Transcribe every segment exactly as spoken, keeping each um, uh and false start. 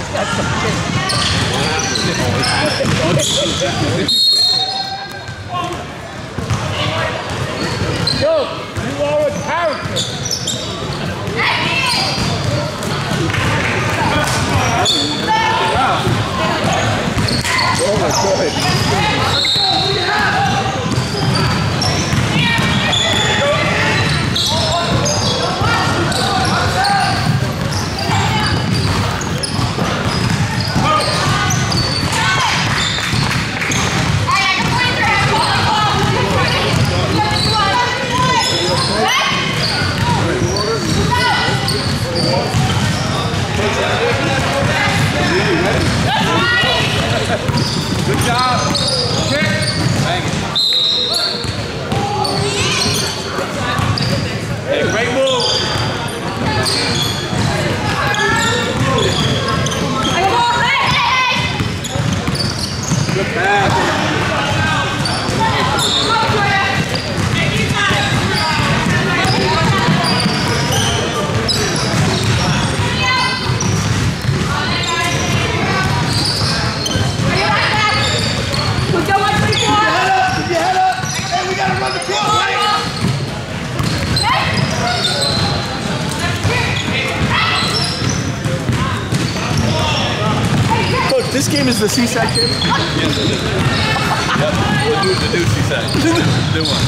That's some shit. Yo, you are a character. Oh my God. Good job. Kick. Bang it. Hey, great move. Good pass. This game is the Seaside game? Yes, it is. Yep, we'll do the new Seaside. New one.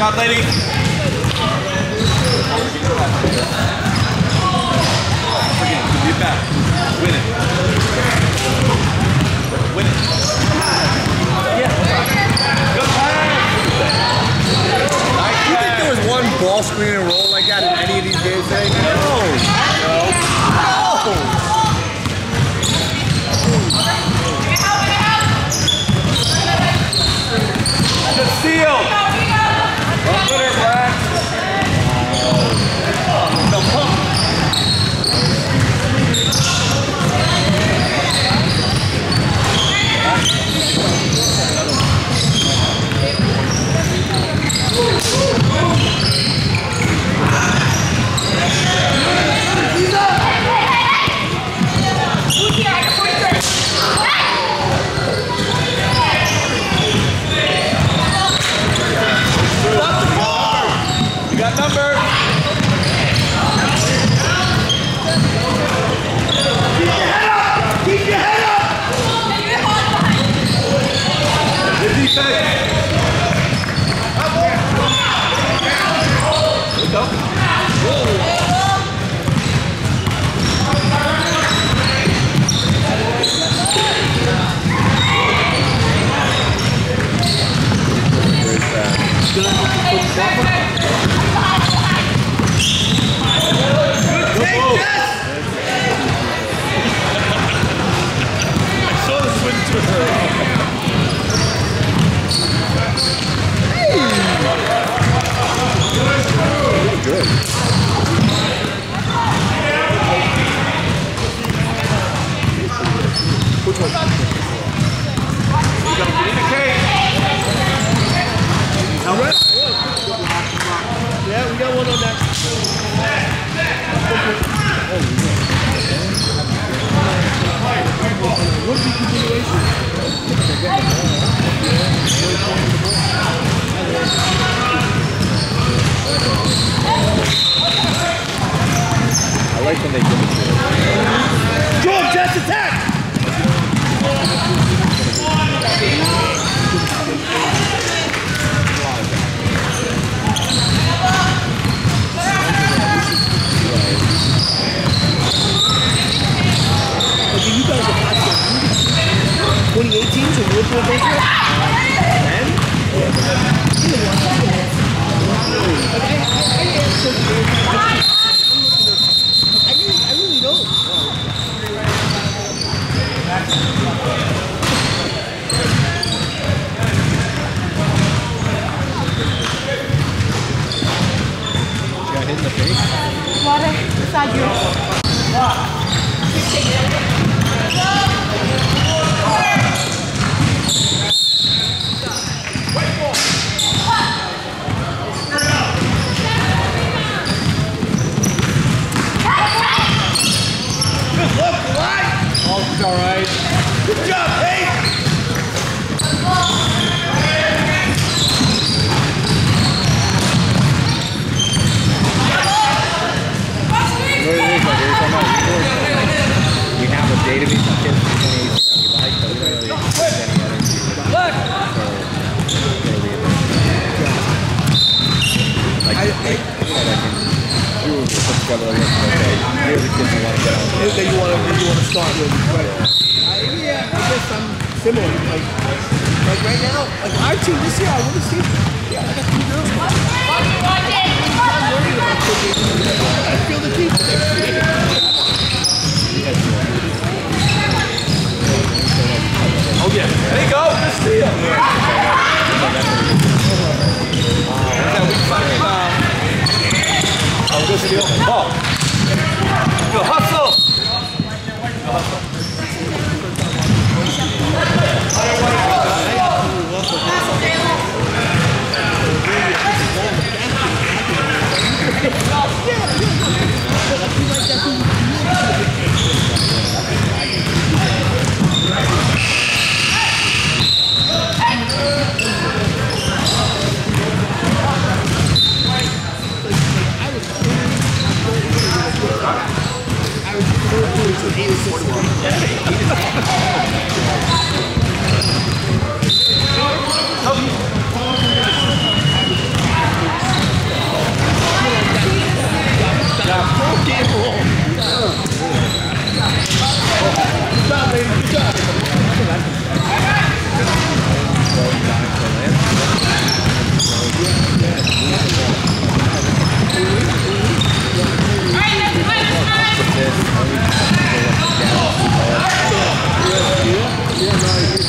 job, lady. Get back. Win it. Win it. Yeah. Good pass. Do you think there was one ball screen and roll like that in any of these games today? No. No. No. Good steal. Don't put her back. The pump.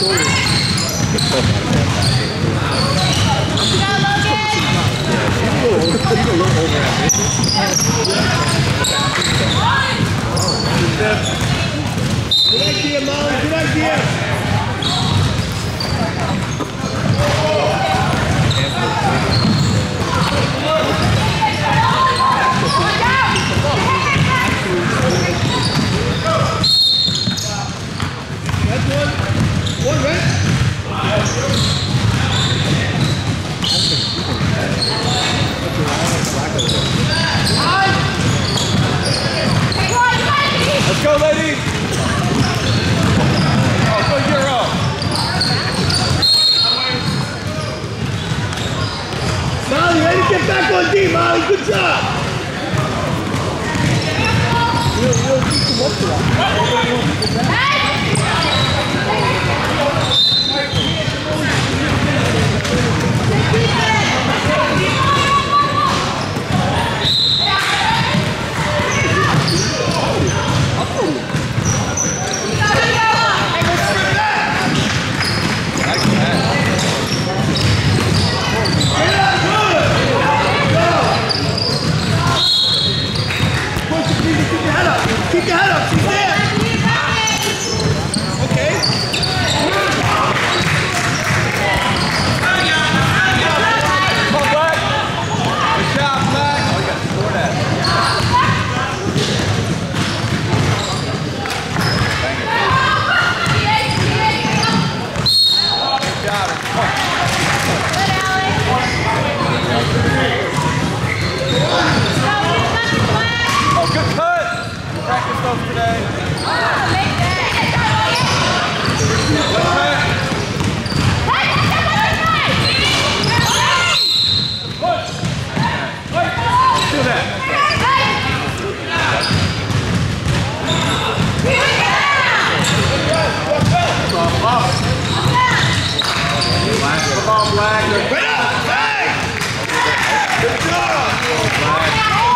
Good idea, Molly. Good idea. That's one. One, right? Let's go, ladies! Oh, go Euro! Molly, ready to get back on D, Molly. Good job. We'll, we'll keep them up to that. Keep your head up, she's there! Okay. Come on, Black! Good job, Black! Oh, you got to score that. Good job. Oh, good cut! Practice those today. Do that. Come on, Black. Right up! Hey! Good job! Black.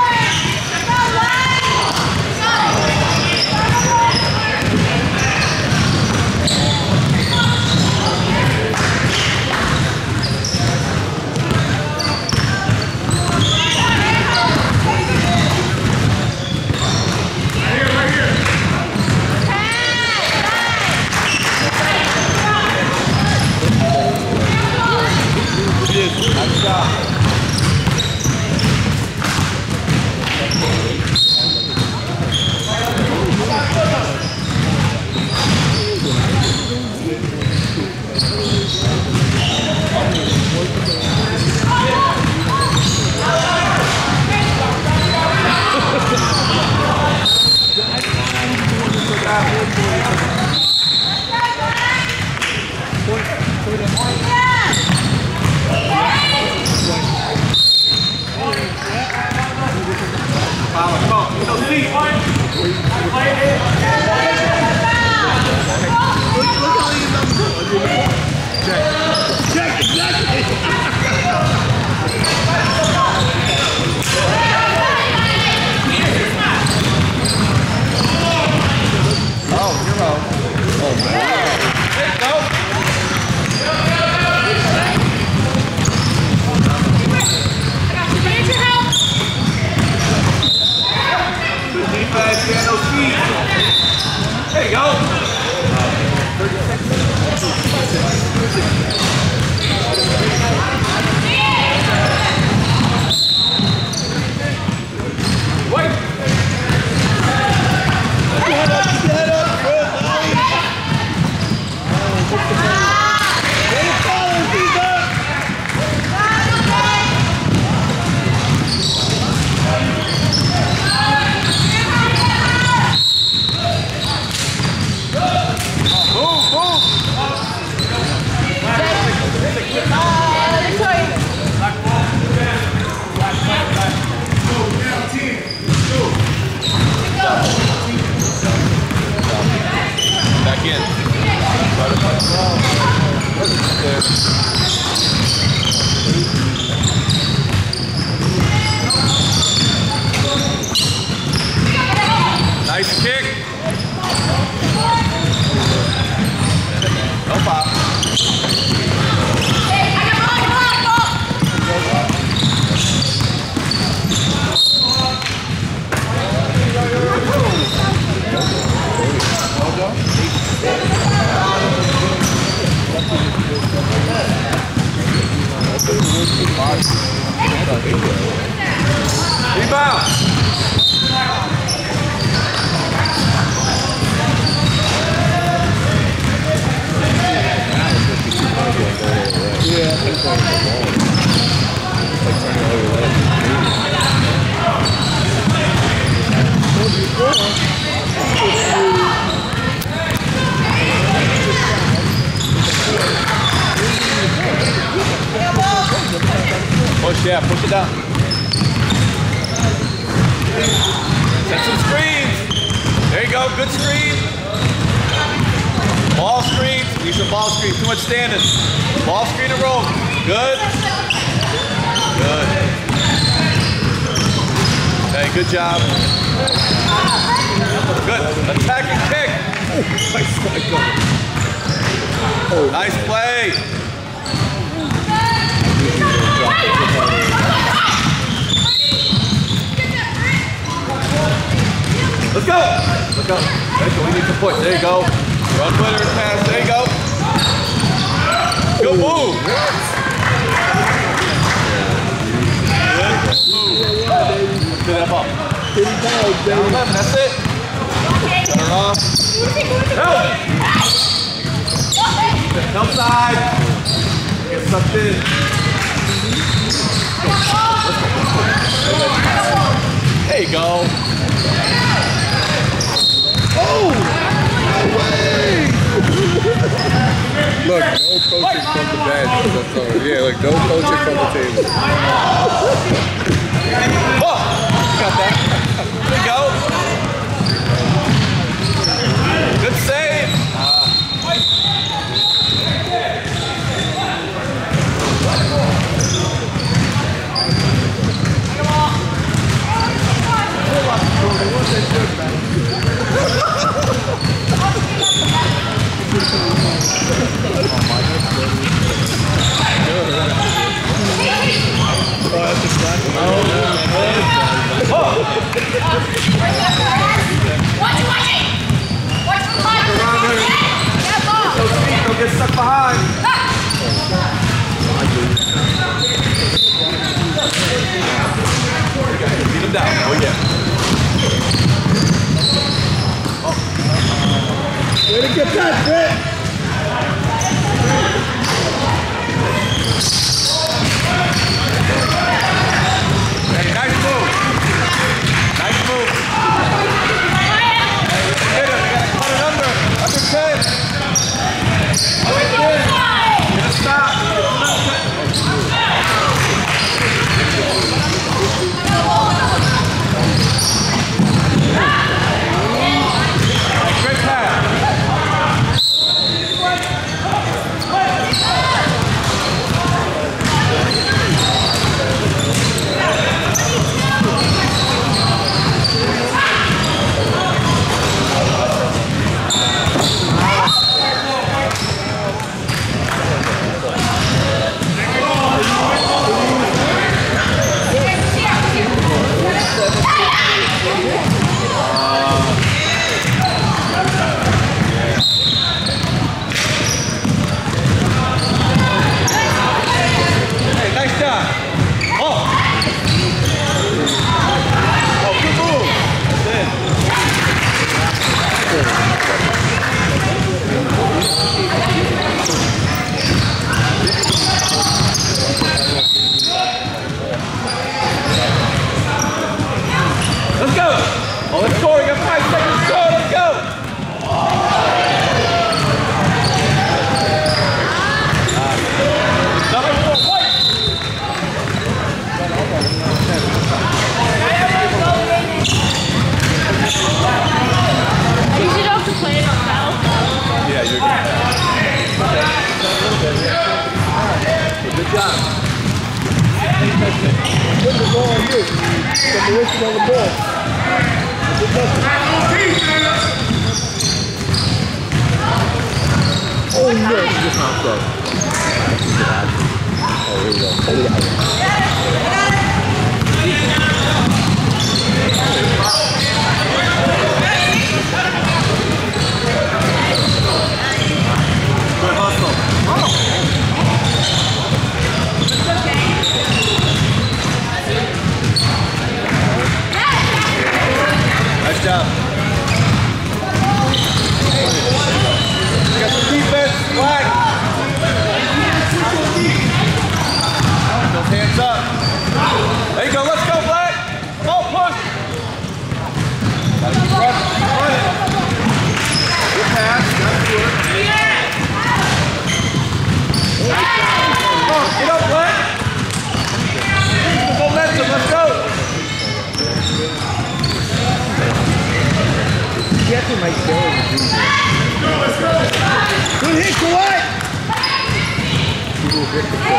Nice job. Check, exactly! Oh, you're out. Oh, man. There you go. Good defense, get those feet. There you go. Boom, boom. pointing the ball. It's like turning all your legs. Push, yeah, push it down. Set some screens. There you go, good screen. Ball screens, use some ball screens, too much standing. Ball screen and roll, good. Good. Hey, good job. Good, attack and kick. Nice play. Let's go. Let's go. Let's go. We need some points. There you go. Run winner pass. There you go. Good move. Good. Get that ball. Down eleven. That's it. Cut her off. Help. Help side. Get sucked in. There you go. Oh! No way! Look, no coaching from the bench. That's all. Yeah, like no coaching from the table. Oh! Got that. There you go. Good save. Uh, Don't get stuck behind. Beat him down. Oh yeah. Way to get that, Britt! Hey, nice move. Nice move. Hit him. You gotta cut it under. Under ten. Under ten. Get a stop. Great pass. Let's go! Oh, let's score. We got five seconds to go. Let's go! Uh, number four, white! You should also play it on now. Yeah, you're good. Good job. Put the ball on you. Put the wrist on the ball. Oh no, just not so. Oh, here we go. Hold it out. Good hustle. Nice job. Got some defense, flag. actually might kill him. Good hit, Kawhi! People hit the ball.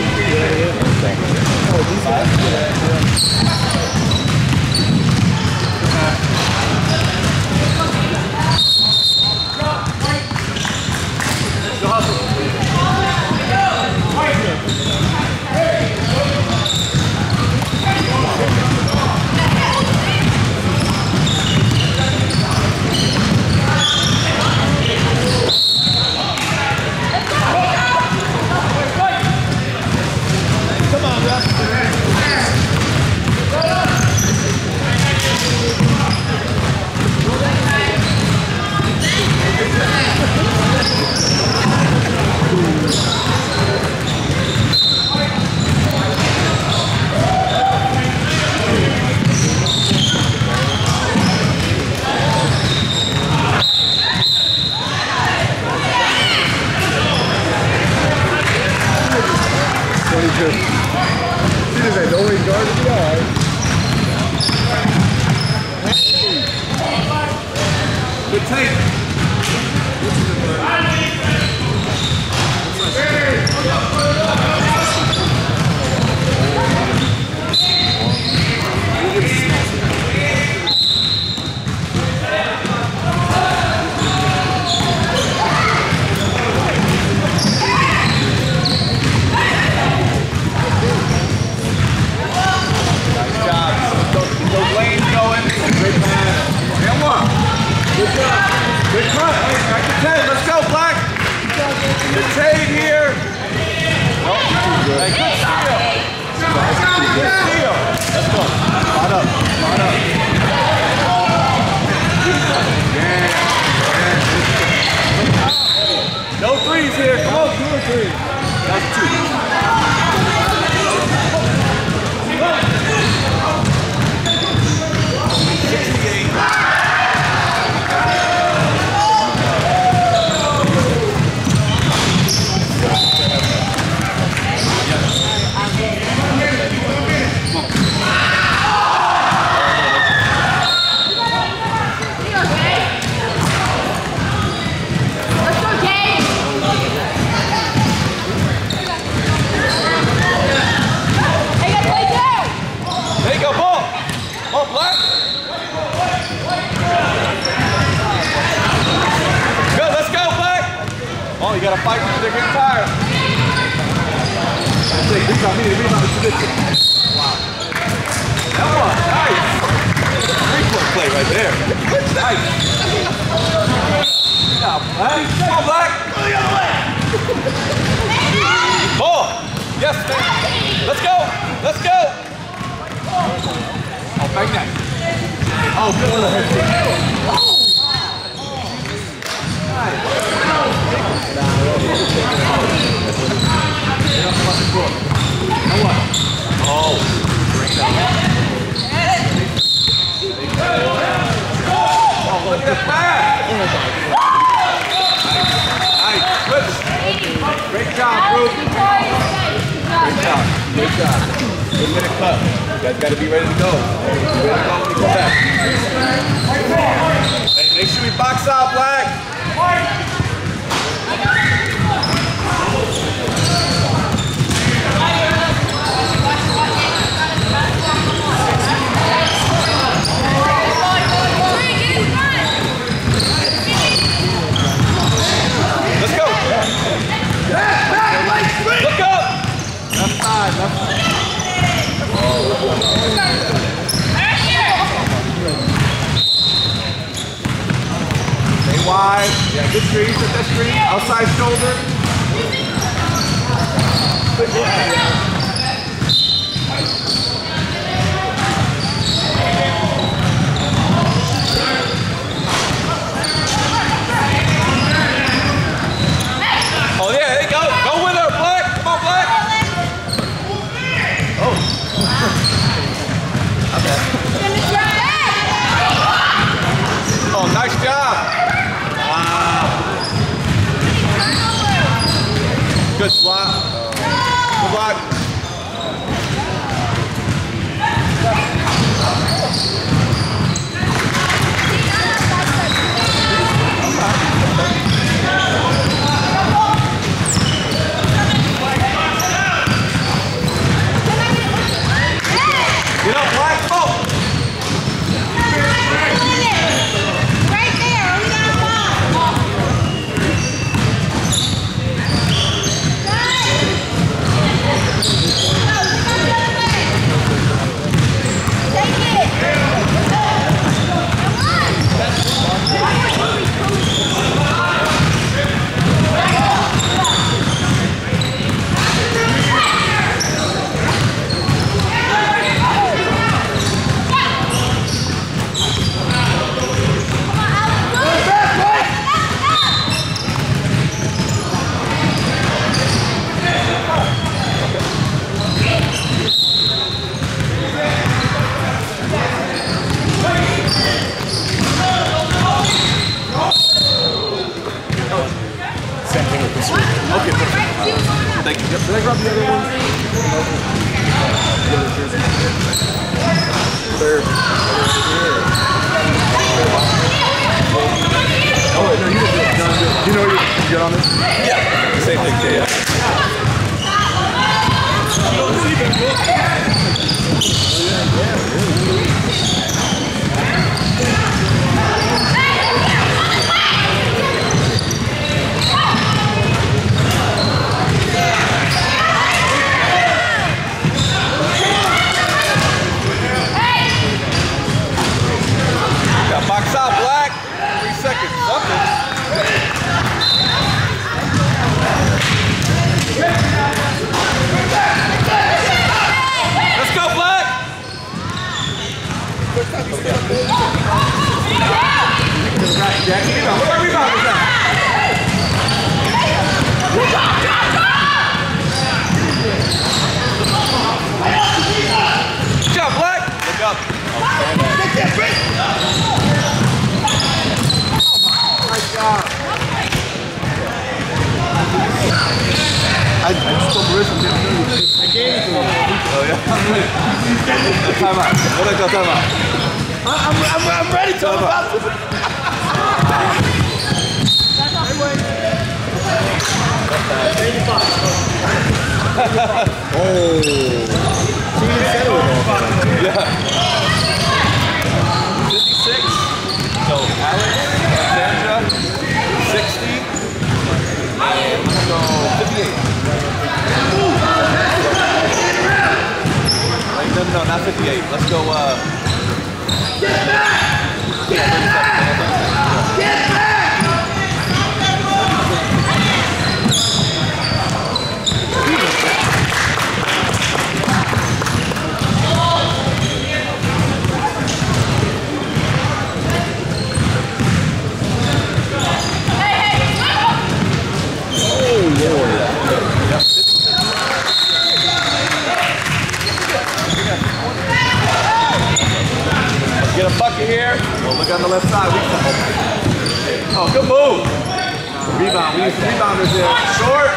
Oh, these guys do that. Go hustle. Come on, Russ. Good take. Good cut. Back to ten. Let's go, Black. Good trade here. Nope. Hey, good steal. Good steal. Let's go. Spot up. Spot up. Yeah. Yeah. No threes here. Come on, two or three. That's two. sixty-eight. You gotta fight because they're getting tired. Wow. That one, nice. Three-point play right there. Nice. Come on, Black. Ball. Yes, man. Let's go. Let's go. Oh, back net. Oh, good one. Nice. Oh, look at that pass! Nice, nice. Great job, Bruce. Great job, great job. Good minute cut. You guys got to be ready to go. Be ready to go when you come back. Hey, make sure we box out, Black. Let's go. Look up. Left side, left side. Stay wide. Yeah, good screen. Set that screen. Outside shoulder. Good work. Oh yeah, there you go. Go with her, Black. Come on, Black. Oh. Okay. Oh, nice job. Wow. Good swat. Good block. Thank you. Did I grab the other one? There. Oh, wait, no, you didn't do it. No, do you know you, you get on this? Yeah. Same thing, yeah. Got box out, Black. Three seconds. Something. Let's go, Black. Jack, rebound. Where rebound is that? Good job, Black. Look up. I, I just told Marissa I'm getting through. I gave it to him. Oh, yeah? Time out. What is that time out? I'm, I'm, I'm ready to talk about this. Oh. Yeah. fifty-six. So, Alex, Sandra, sixty. So, fifty-eight. Wait, no, no, not fifty-eight. Let's go, uh... Get back! Get back! Get back! Get a bucket here. Oh, look on the left side. Oh, good move. Rebound. We need some rebounders there. Short.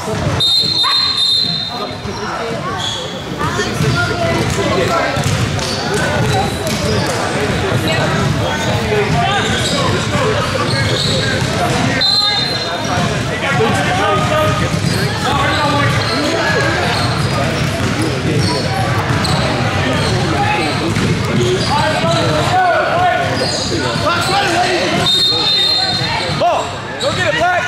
Ball. Go get it, Black.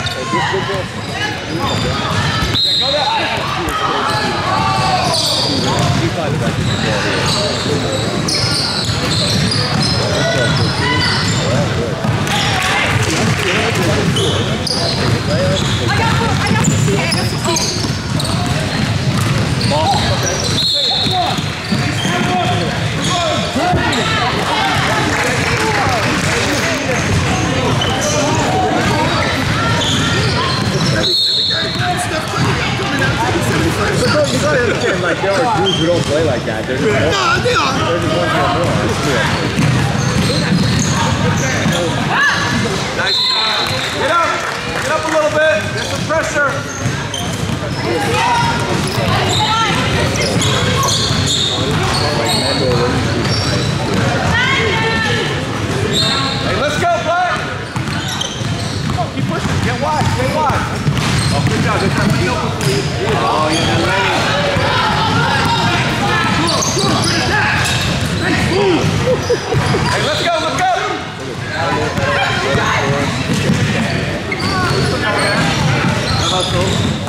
Yeah, go that way. You gotta understand, like, there are dudes who don't play like that. They're just more. No, they are. They're just ones who are more. Nice. Get up. Get up a little bit. There's some pressure. Hey, let's go, Black. Come on, keep pushing. Get wide. Stay wide. Oh, good job. Good job. Oh, you're not ready. Hey, let's go, let's go! How about those?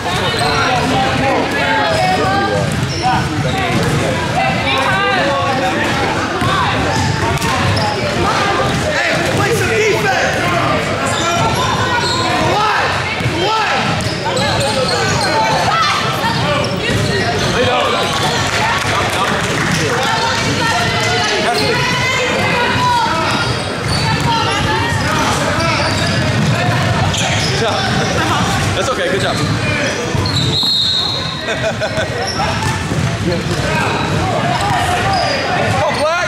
That's okay, good job. Go, Black!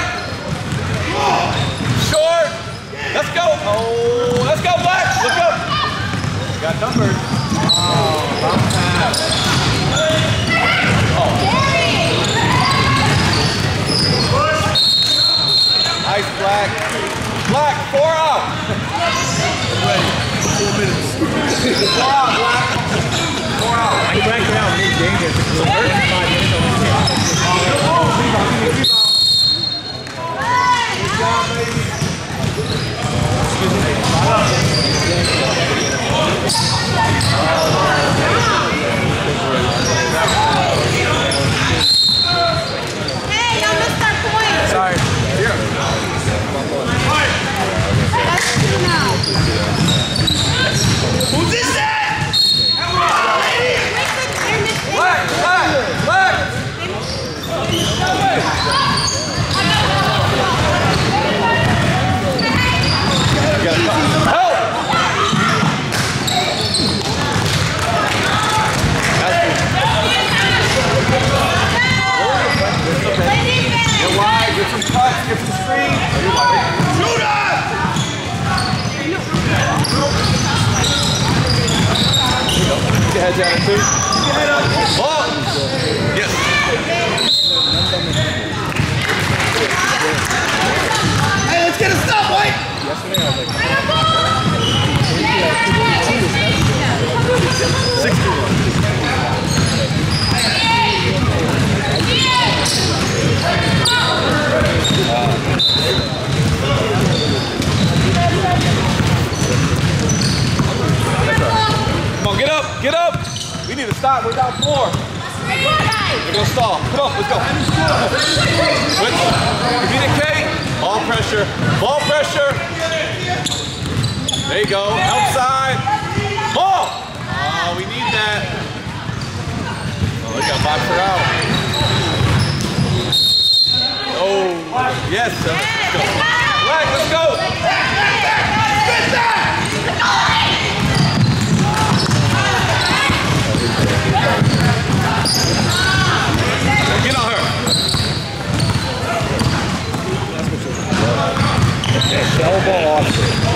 Short! Let's go! Oh, let's go, Black! Let's go! Got numbered. Oh, nice, Black. Black, four out. Ready. Four minutes. Four out, Black. Four out. I can back down mid-game here. It's five minutes. Good job, baby. Hey, y'all missed our point. Sorry. Here. That's two now. Who's this at? Black, Black, Black, Black. Help! Get wide, get some cuts, get some screens. Shoot us! Get your head down too. Get your head up. Ball! Yes. Hey, let's get a stop, White! sixty-one. Come on, get up, get up. We need to stop. We're down four. We're gonna stall. Come on, let's go. Switch. Communicate. Ball pressure. Ball pressure. There you go. Outside. Ball. Oh, we need that. Oh, we got boxer out. Oh, yes. Let's go. Right, let's go. Get on her. Okay, shell ball off.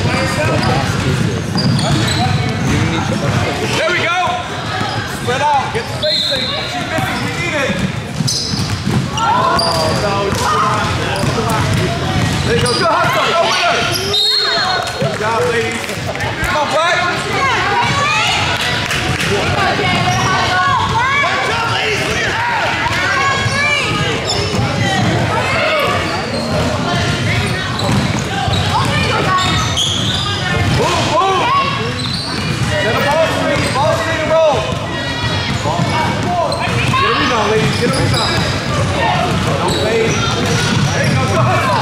There we go. Spread out. Get spacing. She's missing. We need it. Oh, no. There you go. Good hustle. Go with her. Good job, ladies. Come on, Black. Boom, boom. Get a ball screen. Ball screen and roll. Get a rebound, ladies. Get a rebound. Don't fade. There you go. Go hustle.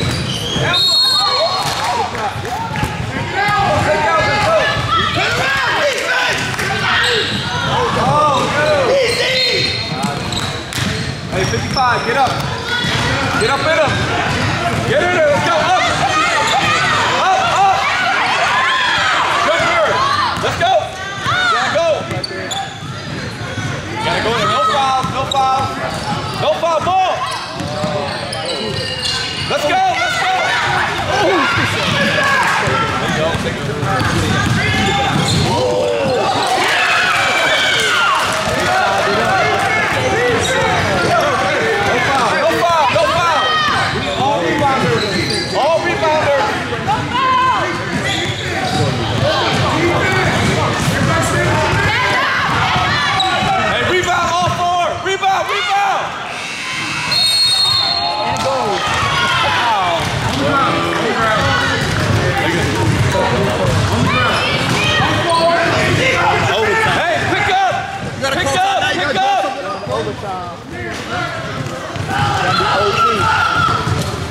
Take out the foot. Turn around. Defense. Oh, good. Easy. Hey, fifty-five. Get up. Get up in him. Get in there. Let's go. Up. Up, up. Good girl. Let's go. Gotta go. Gotta go in there. No foul. No foul. No foul. Ball. Let's go. Let's go. Let's go. Take it to the mark. On the ground.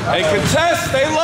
Hey, contest, stay low.